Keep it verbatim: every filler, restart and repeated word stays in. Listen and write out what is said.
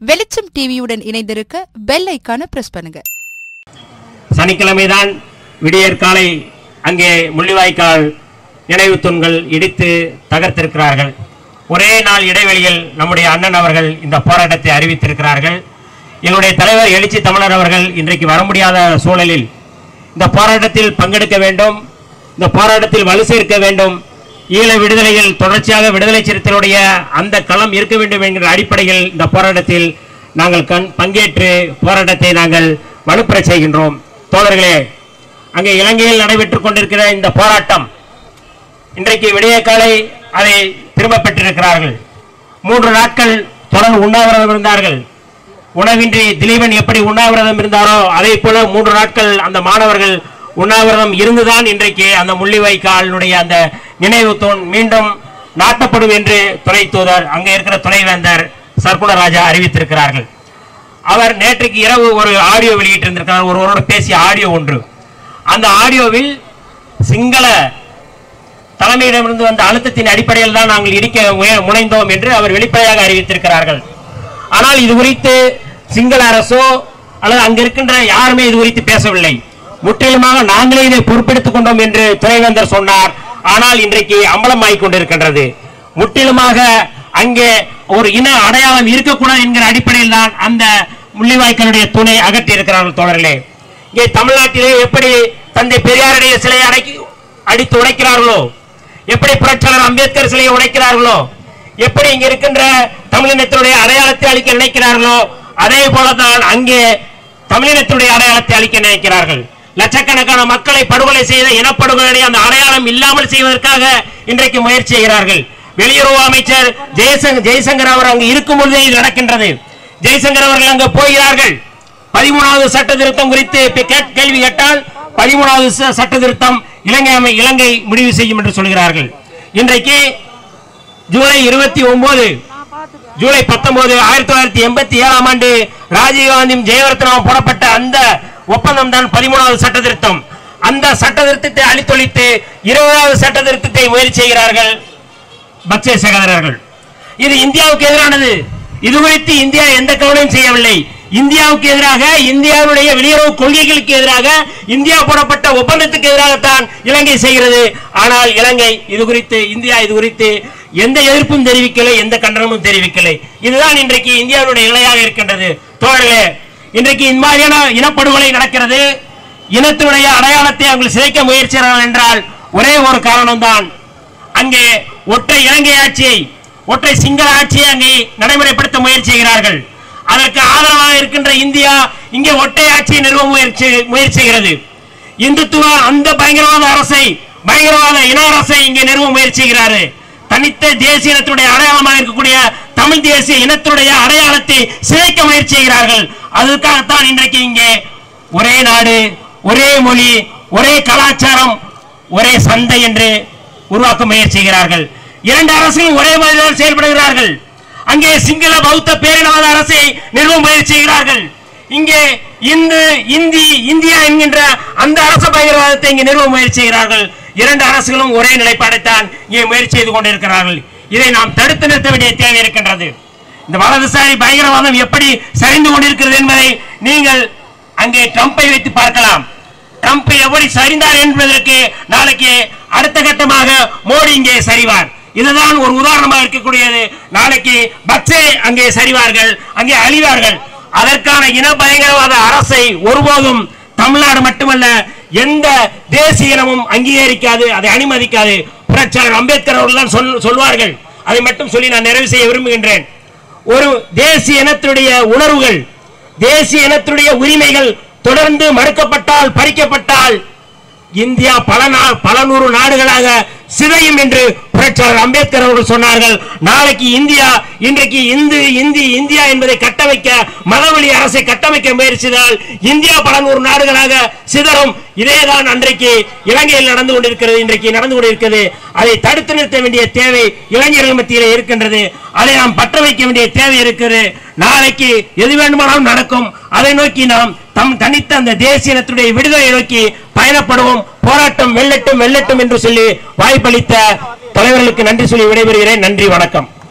வெளிச்சம் டிவியுடன் இணைந்திருக்க பெல் ஐகானை பிரஸ் பண்ணுங்க. சனிக்கிழமைதான் விடியற் காலை அங்கே முள்ளிவாய்க்கால் நினைவு தூண்கள் இடித்து தகர்த்திருக்கிறார்கள். ஒரே நாள் இடைவெளியில் நம்முடைய அண்ணன் அவர்கள் இந்த போராட்டத்தை அறிவித்திருக்கிறார்கள். எங்களுடைய தலைவர் எழுச்சி தமிழர் அவர்கள் இன்றைக்கு வர முடியாத சூழலில் இந்த போராட்டத்தில் பங்கெடுக்க வேண்டும், இந்த போராட்டத்தில் வலு சேர்க்க வேண்டும், ஈழ விடுதலையில் தொடர்ச்சியாக விடுதலை சிறுத்தைகளுடைய அந்த களம் இருக்க வேண்டும் என்கிற அடிப்படையில் இந்த போராட்டத்தில் நாங்கள் கண் பங்கேற்று போராட்டத்தை நாங்கள் வலுப்பெற செய்கின்றோம். தோழர்களே, அங்கே இலங்கையில் நடைபெற்றுக் கொண்டிருக்கிற இந்த போராட்டம் இன்றைக்கு விடிய காலை அதை திரும்ப பெற்றிருக்கிறார்கள். மூன்று நாட்கள் தொடர் உண்ணாவிரதம் இருந்தார்கள். உணவின்றி திலீபன் எப்படி உண்ணாவிரதம் இருந்தாரோ அதே போல மூன்று நாட்கள் அந்த மாணவர்கள் உண்ணாவிரதம் இருந்துதான் இன்றைக்கு அந்த முள்ளிவாய்க்காலினுடைய அந்த நினைவு தூண் மீண்டும் நாட்டப்படும் என்று துணை தூதர் அங்கே இருக்கிற துணைவேந்தர் சர்க்குணராஜா அறிவித்திருக்கிறார்கள். அவர் நேற்றுக்கு இரவு ஒரு ஆடியோ வெளியிட்டிருந்திருக்கிறார், ஒருவரோடு பேசிய ஆடியோ ஒன்று. அந்த ஆடியோவில் சிங்கள தலைமையிடமிருந்து வந்த அழுத்தத்தின் அடிப்படையில் தான் நாங்கள் இடிக்க முனைந்தோம் என்று அவர் வெளிப்படையாக அறிவித்திருக்கிறார்கள். ஆனால் இது குறித்து சிங்கள அரசோ அல்லது அங்கிருக்கின்ற யாருமே இது குறித்து பேசவில்லை. முற்றிலுமாக நாங்களே இதை பொறுப்பெடுத்துக் கொண்டோம் என்று துணைவேந்தர் சொன்னார். ஆனால் இன்றைக்கு அம்பலமாகிக் கொண்டிருக்கின்றது. முற்றிலுமாக அங்கே ஒரு இன அடையாளம் இருக்கக்கூடாது என்கிற அடிப்படையில் தான் அந்த முள்ளிவாய்க்காலுடைய துணை அகற்றி இருக்கிறார்கள். தோழர்களே, இங்கே தமிழ்நாட்டிலே எப்படி தந்தை பெரியாருடைய சிலையை அடக்கி அடித்து உடைக்கிறார்களோ, எப்படி புரட்சியாளர் அம்பேத்கர் சிலையை உடைக்கிறார்களோ, எப்படி இங்க இருக்கின்ற தமிழினத்தினுடைய அடையாளத்தை அளிக்க நினைக்கிறார்களோ அதே போலதான் அங்கே தமிழினத்தினுடைய அடையாளத்தை அளிக்க நினைக்கிறார்கள். லட்சக்கணக்கான மக்களை படுகொலை செய்த இனப்படுகொலை அந்த அடையாளம் இல்லாமல் செய்வதற்காக இன்றைக்கு முயற்சி செய்கிறார்கள். வெளியுறவு அமைச்சர் ஜெய்சங்கர் ஜெய்சங்கர் அவர் அங்கு இருக்கும் பொழுதே இது நடக்கின்றது. ஜெய்சங்கர் அவர்கள் அங்கு போகிறார்கள். பதிமூணாவது சட்ட திருத்தம் குறித்து கேள்வி கேட்டால் பதிமூணாவது சட்ட திருத்தம் இலங்கை இலங்கை முடிவு செய்யும் என்று சொல்கிறார்கள். இன்றைக்கு ஜூலை இருபத்தி ஒன்பது ஜூலை பத்தொன்பது ஆயிரத்தி தொள்ளாயிரத்தி எண்பத்தி ஏழாம் ஆண்டு ராஜீவ்காந்தியும் ஜெயவர்த்தனாவும் போடப்பட்ட அந்த ஒப்பந்தம் தான் பதிமூணாவது சட்ட திருத்தம். அந்த சட்ட திருத்தத்தை அழித்தொழித்து இருபதாவது சட்ட திருத்தத்தை முயற்சி செய்கிறார்கள் பக்சே சகோதரர்கள். இது இந்தியாவுக்கு எதிரானது. இது குறித்து இந்தியா எந்த கவலையும் செய்யவில்லை. இந்தியாவுக்கு எதிராக, இந்தியாவுடைய வெளியுறவு கொள்கைகளுக்கு எதிராக, இந்தியா போடப்பட்ட ஒப்பந்தத்துக்கு எதிராகத்தான் இலங்கை செய்கிறது. ஆனால் இலங்கை இது குறித்து, இந்தியா இது குறித்து எந்த எதிர்ப்பும் தெரிவிக்கலை, எந்த கண்டனமும் தெரிவிக்கலை. இதுதான் இன்றைக்கு இந்தியாவுடைய நிலையாக இருக்கின்றது. தோழர்களே, இன்றைக்கு இந்த மாதிரியான இனப்படுகொலை நடக்கிறது. இனத்தினுடைய அடையாளத்தை அவர்கள் சிதைக்க முயற்சிக்கிறார்கள் என்றால் ஒரே ஒரு காரணம் தான், அங்கே ஒற்றை இலங்கை ஆட்சியை, ஒற்றை சிங்கள ஆட்சியை அங்கே நடைமுறைப்படுத்த முயற்சி செய்கிறார்கள். அதற்கு ஆதரவாக இருக்கின்ற இந்தியா இங்கே ஒற்றை ஆட்சியை நிறுவ முயற்சி முயற்சி செய்கிறது. இந்துத்துவ அந்த பயங்கரவாத அரசை, பயங்கரவாத இன அரசை இங்கே நிறுவ முயற்சி செய்கிறாரு. தனித்த தேசிய இனத்துடைய அடையாளமாக இருக்கக்கூடிய தமிழ் தேசிய இனத்துடைய அடையாளத்தை சிதைக்க முயற்சி செய்கிறார்கள். அதற்காகத்தான் இன்றைக்கு இங்கே ஒரே நாடு, ஒரே மொழி, ஒரே கலாச்சாரம், ஒரே சந்தை என்று உருவாக்க முயற்சி செய்கிறார்கள். இரண்டு அரசுகளும் ஒரே மாதிரி செயல்படுகிறார்கள். அங்கே சிங்கள பௌத்த பேரினவாத அரசை நிறுவ முயற்சி செய்கிறார்கள். இங்கே இந்து இந்தி இந்தியா என்கின்ற அந்த அரச பயங்கரவாதத்தை இங்கே நிறுவ முயற்சி செய்கிறார்கள். இரண்டு அரசுகளும் ஒரே நிலைப்பாடைத்தான் இங்கே முயற்சி செய்து கொண்டிருக்கிறார்கள். இதை நாம் தடுத்து நிறுத்த வேண்டிய தேவை இருக்கின்றது. இந்த வலதுசாரி பயங்கரவாதம் எப்படி சரிந்து கொண்டிருக்கிறது என்பதை நீங்கள் அங்கே ட்ரம்பை வைத்து பார்க்கலாம். ட்ரம்ப் எப்படி சரிந்தார் என்பதற்கு நாளைக்கு அடுத்த கட்டமாக மோடி இங்கே சரிவார். இதுதான் ஒரு உதாரணமாக இருக்கக்கூடியது. நாளைக்கு பக்சே அங்கே சரிவார்கள், அங்கே அழிவார்கள். அதற்கான இன பயங்கரவாத அரசை ஒருபோதும் தமிழ்நாடு மட்டுமல்ல எந்த தேசிய இனமும் அங்கீகரிக்காது, அதை அனுமதிக்காது. புரட்சியாளர் அம்பேத்கர் அவர்கள் தான் சொல்வார்கள். அதை மட்டும் சொல்லி நான் நிறைவு செய்ய விரும்புகின்றேன். ஒரு தேசிய இனத்துடைய உணர்வுகள், தேசிய இனத்துடைய உரிமைகள் தொடர்ந்து மறுக்கப்பட்டால், பறிக்கப்பட்டால் இந்தியா பல பல நூறு நாடுகளாக சிதையும் என்று புரட்சியாளர் அம்பேத்கர் அவர்கள் சொன்னார்கள். நாளைக்கு இந்தியா இன்றைக்கு இந்து இந்தி இந்தியா என்பதை கட்டமைக்க, மதவெளி அரசை கட்டமைக்க முயற்சித்தால் இந்தியா பல நூறு நாடுகளாக சிதறும். இதேதான் அன்றைக்கு இலங்கையில் நடந்து கொண்டிருக்கிறது, இன்றைக்கு நடந்து கொண்டிருக்கிறது. அதை தடுத்து நிறுத்த வேண்டிய தேவை இளைஞர்கள் மத்தியில் இருக்கின்றது. அதை நாம் பற்ற வைக்க வேண்டிய தேவை இருக்கிறது. நாளைக்கு எது வேண்டுமானாலும் நடக்கும். அதை நோக்கி நாம் தம் தனித்த அந்த தேசிய இனத்துடைய விடுதலை நோக்கி பயணப்படுவோம். போராட்டம் வெல்லட்டும் வெல்லட்டும் என்று சொல்லி வாய்ப்பளித்த தலைவர்களுக்கு நன்றி சொல்லி விடைபெறுகிறேன். நன்றி, வணக்கம்.